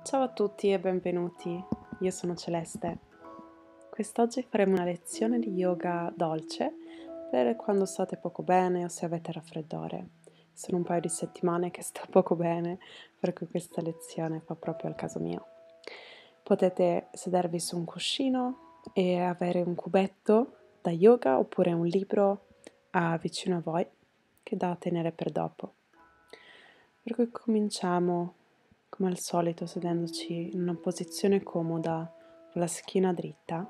Ciao a tutti e benvenuti, io sono Celeste. Quest'oggi faremo una lezione di yoga dolce per quando state poco bene o se avete raffreddore. Sono un paio di settimane che sto poco bene, per cui questa lezione fa proprio al caso mio. Potete sedervi su un cuscino e avere un cubetto da yoga oppure un libro vicino a voi che da tenere per dopo. Per cui cominciamo come al solito sedendoci in una posizione comoda con la schiena dritta.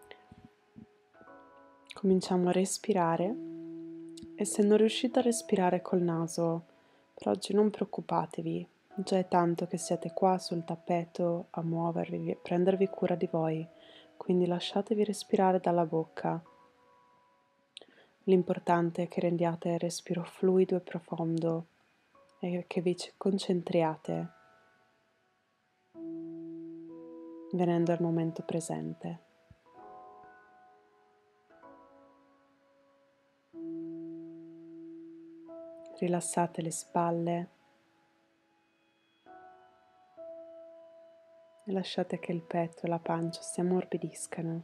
Cominciamo a respirare e se non riuscite a respirare col naso, per oggi non preoccupatevi, già è tanto che siete qua sul tappeto a muovervi, a prendervi cura di voi, quindi lasciatevi respirare dalla bocca. L'importante è che rendiate il respiro fluido e profondo e che vi concentriate venendo al momento presente. Rilassate le spalle e lasciate che il petto e la pancia si ammorbidiscano.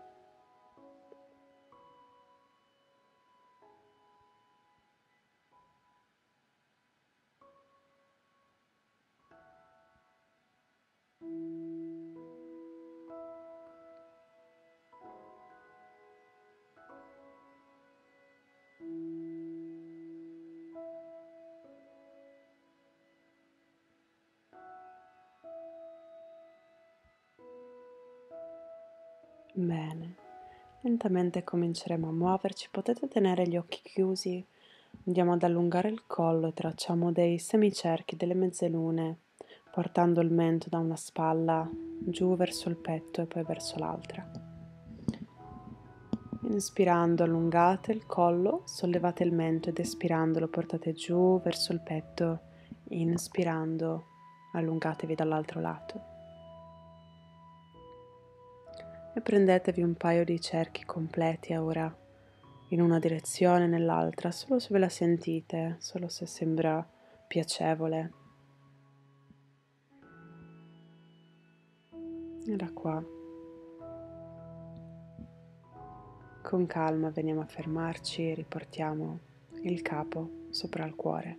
Bene, lentamente cominceremo a muoverci, potete tenere gli occhi chiusi, andiamo ad allungare il collo e tracciamo dei semicerchi, delle mezzelune, portando il mento da una spalla giù verso il petto e poi verso l'altra. Inspirando allungate il collo, sollevate il mento ed espirando lo portate giù verso il petto, inspirando allungatevi dall'altro lato. E prendetevi un paio di cerchi completi ora in una direzione e nell'altra, solo se ve la sentite, solo se sembra piacevole. E da qua, con calma, veniamo a fermarci e riportiamo il capo sopra il cuore.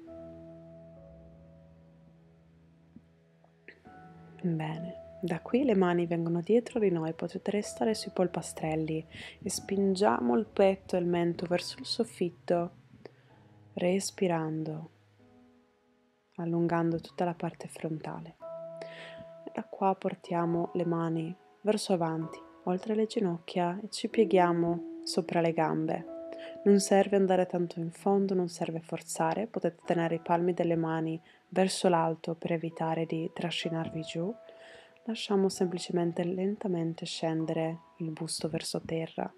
Bene. Da qui le mani vengono dietro di noi, potete restare sui polpastrelli e spingiamo il petto e il mento verso il soffitto, respirando, allungando tutta la parte frontale. E da qua portiamo le mani verso avanti, oltre le ginocchia e ci pieghiamo sopra le gambe. Non serve andare tanto in fondo, non serve forzare, potete tenere i palmi delle mani verso l'alto per evitare di trascinarvi giù. Lasciamo semplicemente lentamente scendere il busto verso terra.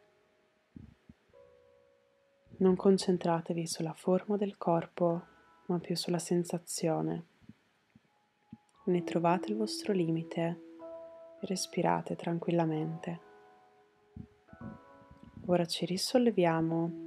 Non concentratevi sulla forma del corpo, ma più sulla sensazione. Ne trovate il vostro limite e respirate tranquillamente. Ora ci risolleviamo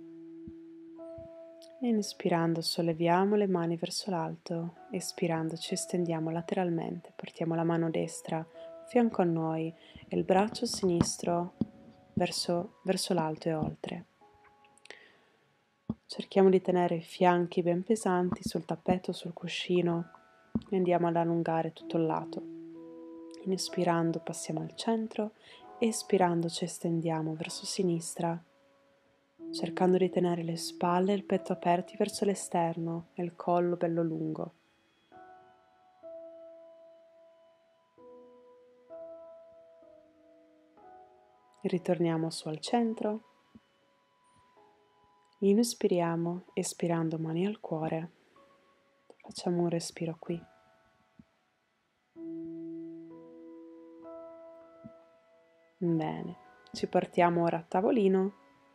e inspirando solleviamo le mani verso l'alto, espirando ci estendiamo lateralmente, portiamo la mano destra a fianco a noi e il braccio sinistro verso l'alto e oltre. Cerchiamo di tenere i fianchi ben pesanti sul tappeto, sul cuscino e andiamo ad allungare tutto il lato. Inspirando passiamo al centro, espirando ci estendiamo verso sinistra, cercando di tenere le spalle e il petto aperti verso l'esterno e il collo bello lungo. Ritorniamo su al centro, inspiriamo, espirando mani al cuore, facciamo un respiro qui. Bene, ci portiamo ora a tavolino,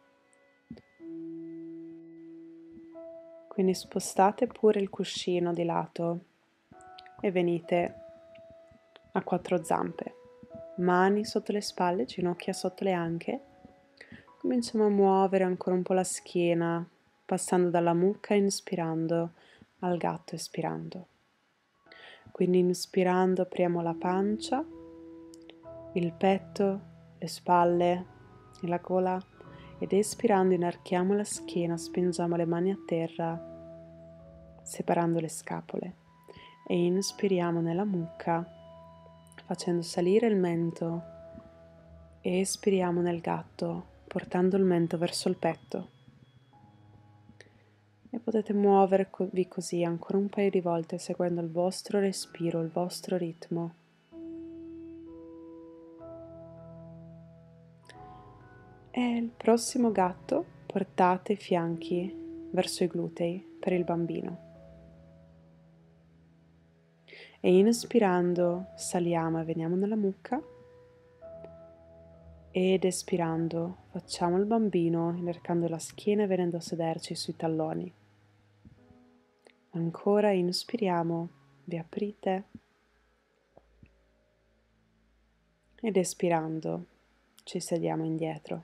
quindi spostate pure il cuscino di lato e venite a quattro zampe, mani sotto le spalle, ginocchia sotto le anche. Cominciamo a muovere ancora un po' la schiena, passando dalla mucca inspirando al gatto espirando. Quindi inspirando apriamo la pancia, il petto, le spalle e la gola, ed espirando inarchiamo la schiena, spingiamo le mani a terra separando le scapole e inspiriamo nella mucca facendo salire il mento e espiriamo nel gatto portando il mento verso il petto. E potete muovervi così ancora un paio di volte seguendo il vostro respiro, il vostro ritmo. E il prossimo gatto portate i fianchi verso i glutei per il bambino. E inspirando saliamo e veniamo nella mucca ed espirando facciamo il bambino inarcando la schiena e venendo a sederci sui talloni. Ancora inspiriamo, vi aprite ed espirando ci sediamo indietro.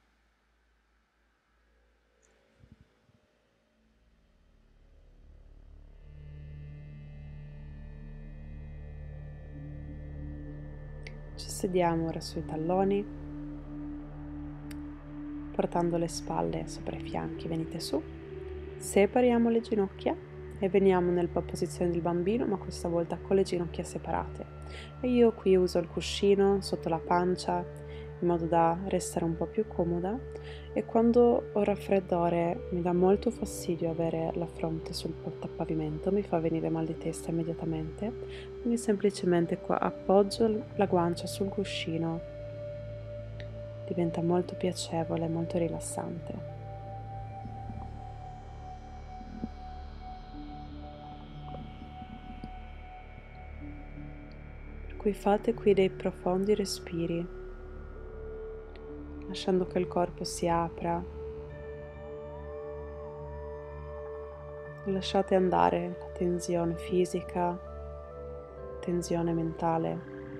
Ci sediamo ora sui talloni, portando le spalle sopra i fianchi, venite su, separiamo le ginocchia e veniamo nella posizione del bambino, ma questa volta con le ginocchia separate. E io qui uso il cuscino sotto la pancia in modo da restare un po' più comoda, e quando ho raffreddore mi dà molto fastidio avere la fronte sul pavimento, mi fa venire mal di testa immediatamente, quindi semplicemente qua appoggio la guancia sul cuscino, diventa molto piacevole, molto rilassante. Per cui fate qui dei profondi respiri, lasciando che il corpo si apra. Lasciate andare la tensione fisica, tensione mentale,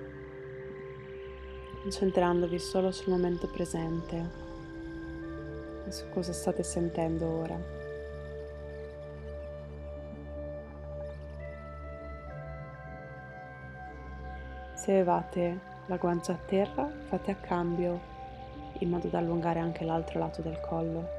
concentrandovi solo sul momento presente e su cosa state sentendo ora. Se avevate la guancia a terra, fate a cambio in modo da allungare anche l'altro lato del collo.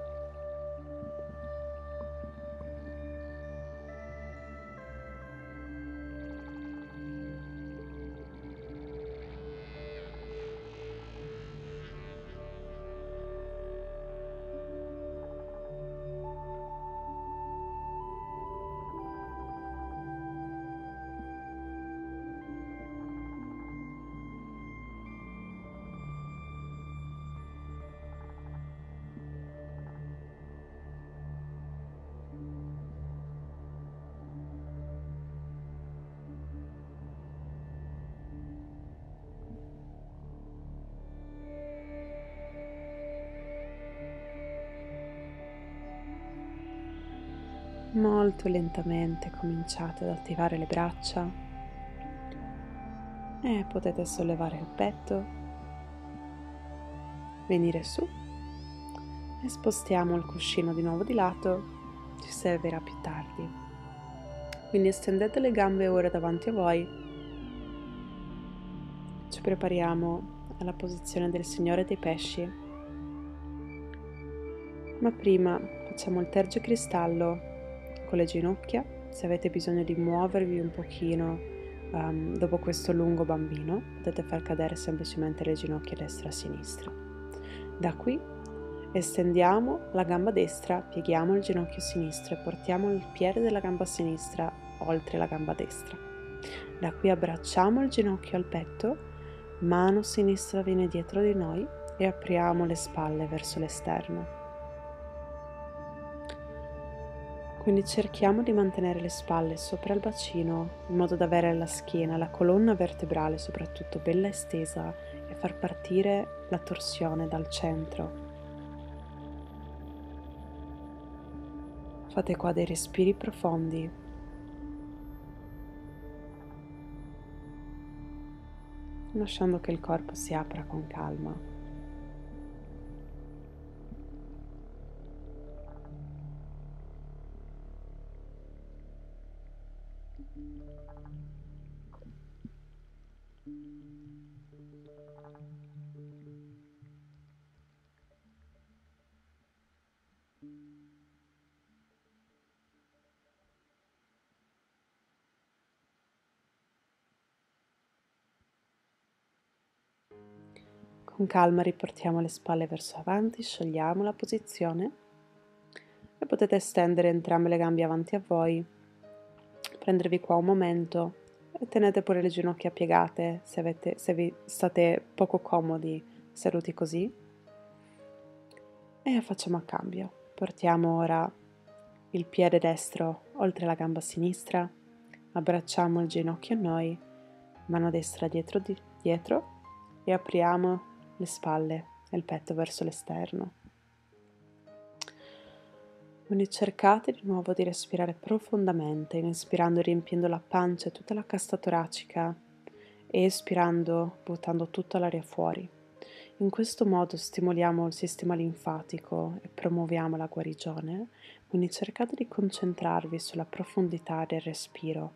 Molto lentamente cominciate ad attivare le braccia e potete sollevare il petto, venire su e spostiamo il cuscino di nuovo di lato, ci servirà più tardi. Quindi estendete le gambe ora davanti a voi, ci prepariamo alla posizione del Signore dei Pesci, ma prima facciamo il tergicristallo con le ginocchia. Se avete bisogno di muovervi un pochino dopo questo lungo bambino, potete far cadere semplicemente le ginocchia destra e sinistra. Da qui estendiamo la gamba destra, pieghiamo il ginocchio sinistro e portiamo il piede della gamba sinistra oltre la gamba destra. Da qui abbracciamo il ginocchio al petto, mano sinistra viene dietro di noi e apriamo le spalle verso l'esterno. Quindi cerchiamo di mantenere le spalle sopra il bacino in modo da avere la schiena, la colonna vertebrale soprattutto bella estesa e far partire la torsione dal centro. Fate qua dei respiri profondi, lasciando che il corpo si apra con calma. Con calma riportiamo le spalle verso avanti, sciogliamo la posizione e potete stendere entrambe le gambe avanti a voi, prendervi qua un momento e tenete pure le ginocchia piegate se vi state poco comodi seduti così. E facciamo a cambio. Portiamo ora il piede destro oltre la gamba sinistra, abbracciamo il ginocchio a noi, mano destra dietro e apriamo le spalle e il petto verso l'esterno. Quindi cercate di nuovo di respirare profondamente, inspirando riempiendo la pancia e tutta la cassa toracica e espirando buttando tutta l'aria fuori. In questo modo stimoliamo il sistema linfatico e promuoviamo la guarigione, quindi cercate di concentrarvi sulla profondità del respiro.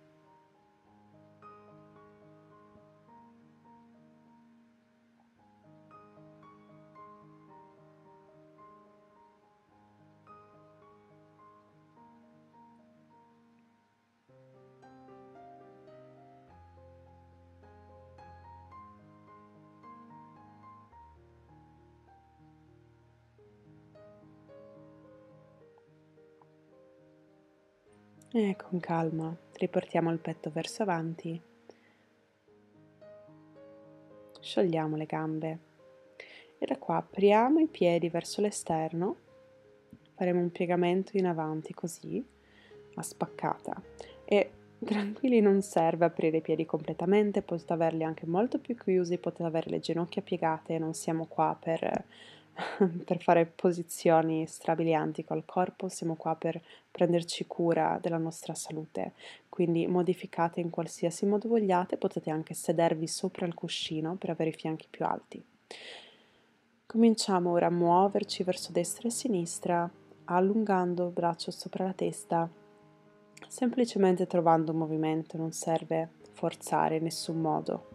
E con calma riportiamo il petto verso avanti, sciogliamo le gambe e da qua apriamo i piedi verso l'esterno, faremo un piegamento in avanti così, a spaccata e tranquilli, non serve aprire i piedi completamente, potete averli anche molto più chiusi, potete avere le ginocchia piegate, non siamo qua per fare posizioni strabilianti col corpo, siamo qua per prenderci cura della nostra salute, quindi modificate in qualsiasi modo vogliate, potete anche sedervi sopra il cuscino per avere i fianchi più alti. Cominciamo ora a muoverci verso destra e sinistra, allungando il braccio sopra la testa, semplicemente trovando un movimento, non serve forzare in nessun modo.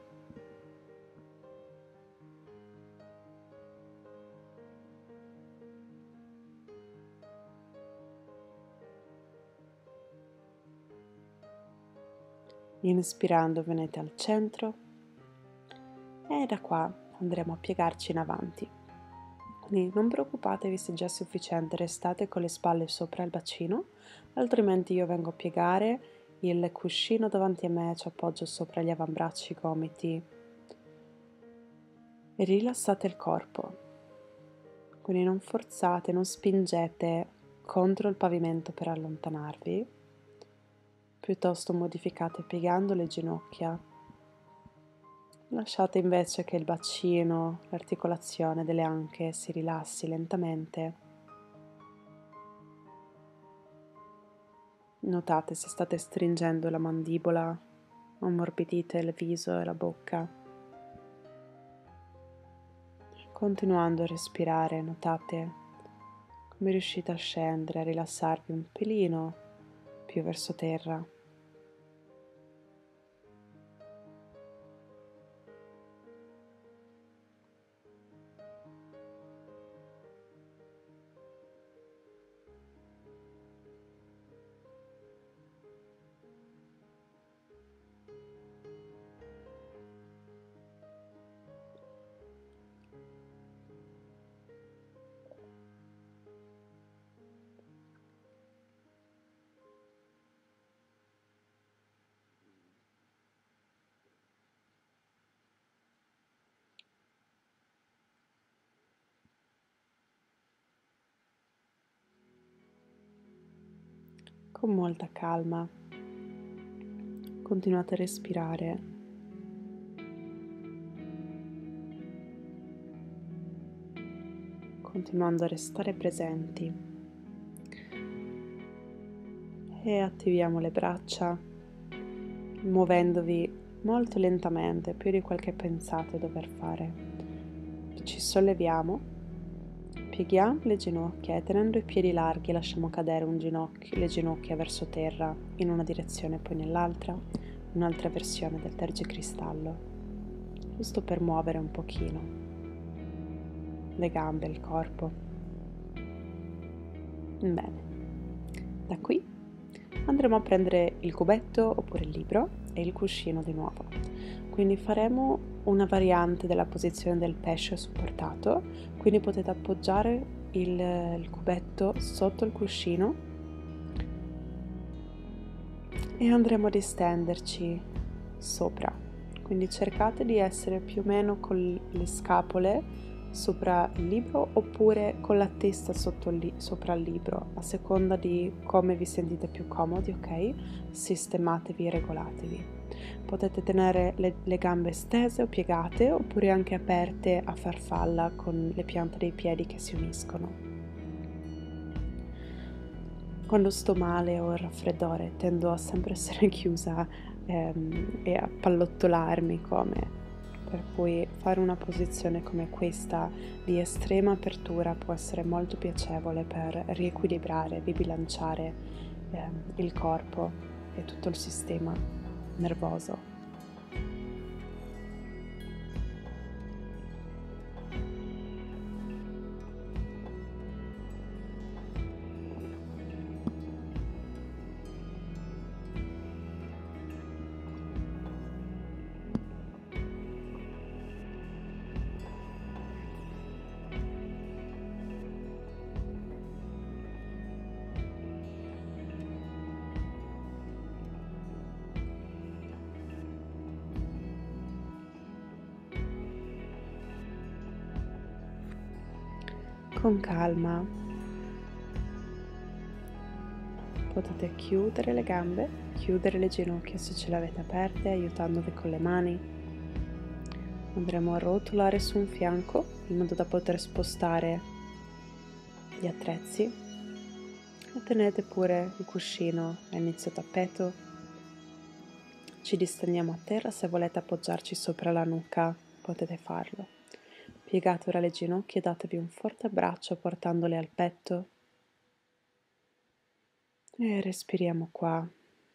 Inspirando venite al centro e da qua andremo a piegarci in avanti. Quindi non preoccupatevi se già è sufficiente, restate con le spalle sopra il bacino, altrimenti io vengo a piegare il cuscino davanti a me, ci appoggio sopra gli avambracci, i gomiti e rilassate il corpo. Quindi non forzate, non spingete contro il pavimento per allontanarvi, piuttosto modificate piegando le ginocchia. Lasciate invece che il bacino, l'articolazione delle anche si rilassi lentamente. Notate se state stringendo la mandibola, ammorbidite il viso e la bocca. Continuando a respirare, notate come riuscite a scendere, a rilassarvi un pelino più verso terra. Con molta calma continuate a respirare, continuando a restare presenti e attiviamo le braccia muovendovi molto lentamente, più di quel che pensate dover fare. Ci solleviamo, pieghiamo le ginocchia e tenendo i piedi larghi lasciamo cadere le ginocchia verso terra in una direzione e poi nell'altra, un'altra versione del tergicristallo, giusto per muovere un pochino le gambe e il corpo. Bene, da qui andremo a prendere il cubetto oppure il libro e il cuscino di nuovo. Quindi faremo una variante della posizione del pesce supportato, quindi potete appoggiare il cubetto sotto il cuscino e andremo ad estenderci sopra. Quindi cercate di essere più o meno con le scapole sopra il libro oppure con la testa sopra il libro, a seconda di come vi sentite più comodi, ok? Sistematevi e regolatevi. Potete tenere le gambe stese o piegate oppure anche aperte a farfalla con le piante dei piedi che si uniscono. Quando sto male o ho il raffreddore tendo a sempre essere chiusa e a pallottolarmi per cui fare una posizione come questa di estrema apertura può essere molto piacevole per riequilibrare, ribilanciare il corpo e tutto il sistema nervoso. Con calma potete chiudere le gambe, chiudere le ginocchia se ce le avete aperte, aiutandovi con le mani. Andremo a rotolare su un fianco in modo da poter spostare gli attrezzi e tenete pure il cuscino a inizio tappeto. Ci distendiamo a terra, se volete appoggiarci sopra la nuca potete farlo. Piegate ora le ginocchia e datevi un forte abbraccio portandole al petto. E respiriamo qua.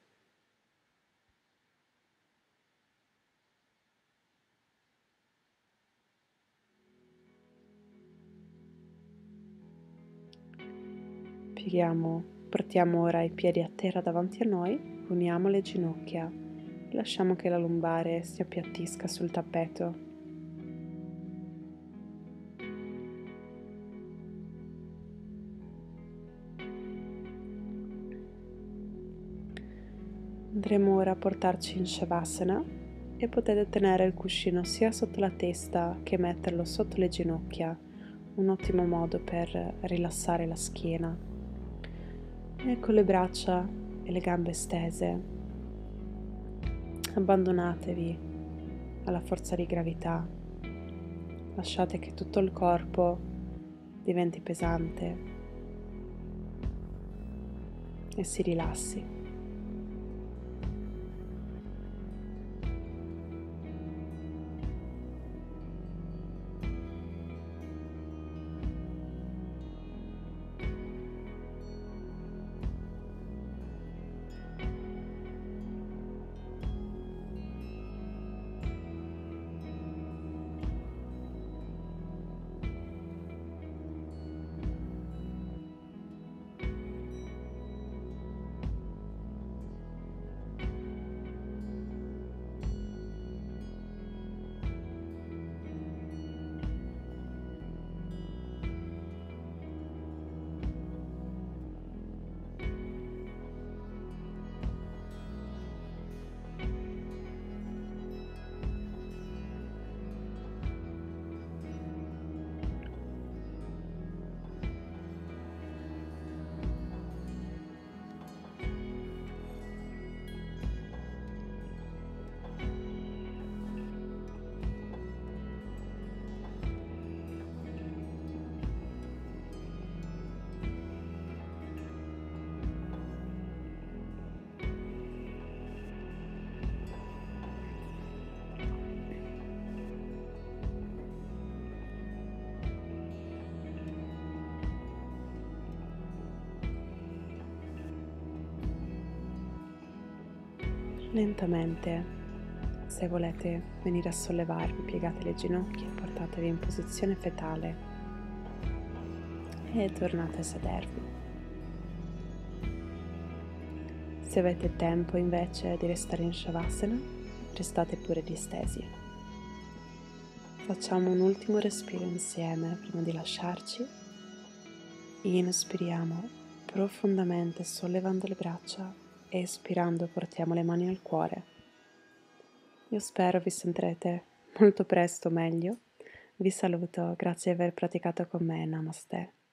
Portiamo ora i piedi a terra davanti a noi, uniamo le ginocchia, lasciamo che la lombare si appiattisca sul tappeto. Andremo ora a portarci in Shavasana e potete tenere il cuscino sia sotto la testa che metterlo sotto le ginocchia, un ottimo modo per rilassare la schiena. E con le braccia e le gambe stese, abbandonatevi alla forza di gravità, lasciate che tutto il corpo diventi pesante e si rilassi. Lentamente, se volete venire a sollevarvi, piegate le ginocchia, portatevi in posizione fetale e tornate a sedervi. Se avete tempo invece di restare in Shavasana, restate pure distesi. Facciamo un ultimo respiro insieme prima di lasciarci. Inspiriamo profondamente sollevando le braccia e espirando portiamo le mani al cuore. Io spero vi sentirete molto presto meglio. Vi saluto, grazie di aver praticato con me. Namaste.